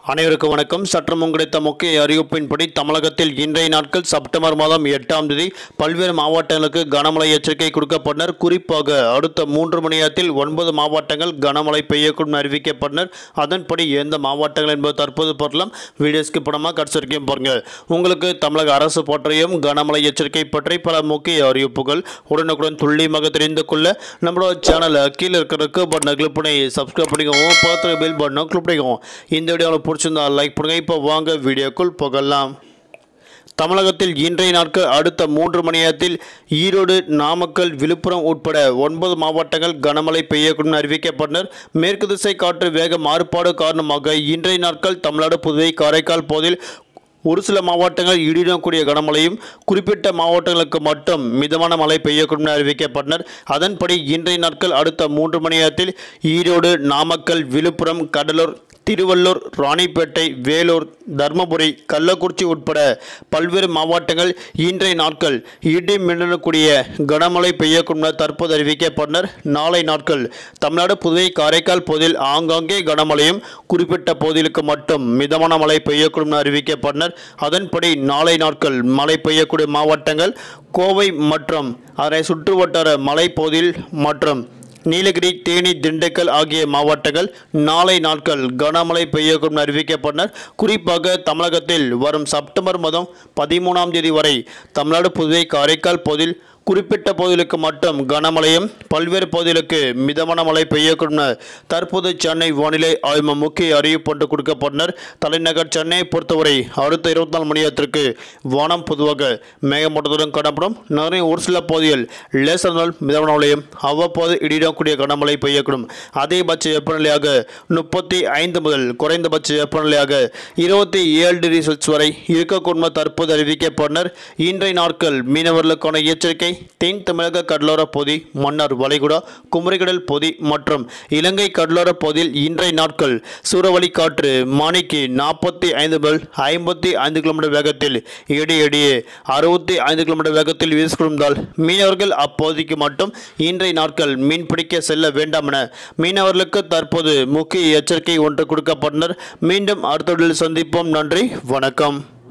அனைவருக்கும் வணக்கம். சற்று முன் கிடைத்த முக்கிய அறிவிப்பின்படி தமிழகத்தில் இன்றைய நாட்கள் செப்டம்பர் மாதம் 8ஆம் தேதி பல்வேறு மாவட்டங்களுக்கு கனமழை எச்சரிக்கை கொடுக்கப்பட்டனர். குறிப்பாக அடுத்த 3 மணி நேரத்தில் 9 மாவட்டங்கள் கனமழை பெய்யக்கூடும் அறிவிக்கப்பட்டனர். அதன்படி எந்த மாவட்டங்கள் என்பது தற்போது பார்க்கலாம். வீடியோஸ்க்கு படமாக கடைசி வரைக்கும் பாருங்க. உங்களுக்கு தமிழக அரசு பற்றியும் கனமழை எச்சரிக்கை பற்றி பல முக்கிய அறிவிப்புகள் உடனுக்குடன் துல்லியமாக தெரிந்து கொள்ள நம்மளோட சேனலை கீழே இருக்கிறதுக்கு பட்டனை கிளிக் பண்ணி சப்ஸ்கிரைப் பண்ணிக்கோங்க. பார்த்து பெல் பட்டனை கிளிக் பண்ணிக்கோங்க. இந்த வீடியோவில் பிடிச்சிருந்தா லைக் பண்ணுங்க. இப்போ வாங்க வீடியோக்குள் போகலாம். தமிழகத்தில் இன்றைய நாட்கள் அடுத்த 3 மணி நேரத்தில் ஈரோடு, நாமக்கல், விழுப்புரம் உட்பட 9 மாவட்டங்கள் கனமழை பெய்யக்கூடும் அறிவிக்கப்பட்டனர். மேற்கு திசை காற்று வேக மாறுபாடு காரணமாக இன்றைய நாட்கள் தமிழ்நாடு, புதுவை, காரைக்கால் பகுதியில் ஒரு சில மாவட்டங்கள் இடியுடன் கனமழையும், குறிப்பிட்ட மாவட்டங்களுக்கு மட்டும் மிதமான மழை பெய்யக்கூடும் அறிவிக்கப்பட்டனர். அதன்படி இன்றைய நாட்கள் அடுத்த 3 மணி நேரத்தில் ஈரோடு, நாமக்கல், விழுப்புரம், கடலூர், திருவள்ளூர், ராணிப்பேட்டை, வேலூர், தர்மபுரி, கள்ளக்குறிச்சி உட்பட பல்வேறு மாவட்டங்கள் இன்றைய நாட்கள் இடி மின்னலுடன் கனமழை பெய்யக்கூடும் தற்போது அறிவிக்கப்பட்டனர். நாளை நாட்கள் தமிழ்நாடு, புதுவை, காரைக்கால் பகுதியில் ஆங்காங்கே கனமழையும், குறிப்பிட்ட பகுதிகளுக்கு மட்டும் மிதமான மழை பெய்யக்கூடும் அறிவிக்கப்பட்டனர். அதன்படி நாளை நாட்கள் மழை பெய்யக்கூடிய மாவட்டங்கள் கோவை மற்றும் அதனை சுற்றுவட்டார மலைப்பகுதியில் மற்றும் நீலகிரி, தேனி, திண்டுக்கல் ஆகிய மாவட்டங்கள் நாளை நாட்கள் கனமழை பெய்யக்கூடும் அறிவிக்கப்பட்டனர். குறிப்பாக தமிழகத்தில் வரும் செப்டம்பர் மாதம் 13ஆம் தேதி வரை தமிழ்நாடு, புதுவை, காரைக்கால் பகுதியில் குறிப்பிட்ட பகுதிகளுக்கு மட்டும் கனமழையும், பல்வேறு பகுதிகளுக்கு மிதமான மழை பெய்யக்கூடும் தற்போது சென்னை வானிலை ஆய்வு முக்கிய அறிவிப்பு கொடுக்கப்பட்டனர். தலைநகர் சென்னையை பொறுத்தவரை அடுத்த 24 மணி நேரத்திற்கு வானம் பொதுவாக மேகமூட்டத்துடன் காணப்படும். நகரின் ஒரு சில பகுதியில் லேசான முதல் மிதமான மழையும், அவ்வப்போது இடியுடன் கனமழை பெய்யக்கூடும். அதிகபட்ச வெப்பநிலையாக 35 முதல் குறைந்தபட்ச வெப்பநிலையாக 27 டிகிரி செல்சியஸ் வரை இருக்கக்கூடும் தற்போது அறிவிக்கப்பட்டனர். இன்றைய நாட்கள் மீனவர்களுக்கான எச்சரிக்கை. தென் தமிழக கடலோர பகுதி, மன்னார் வளைகுடா, குமரிக்கடல் பகுதி மற்றும் இலங்கை கடலோர பகுதியில் இன்றைய நாட்கள் சூறாவளி காற்று மணிக்கு 45 முதல் 55 கிலோமீட்டர் வேகத்தில் இடையிடையே 65 கிலோமீட்டர் வேகத்தில் வீசிக்கொண்டால் மீனவர்கள் அப்பகுதிக்கு மட்டும் இன்றைய நாட்கள் மீன்பிடிக்க செல்ல வேண்டாம் என மீனவர்களுக்கு தற்போது முக்கிய எச்சரிக்கை ஒன்று கொடுக்கப்பட்டனர். மீண்டும் அடுத்த வீடியோவில் சந்திப்போம். நன்றி, வணக்கம்.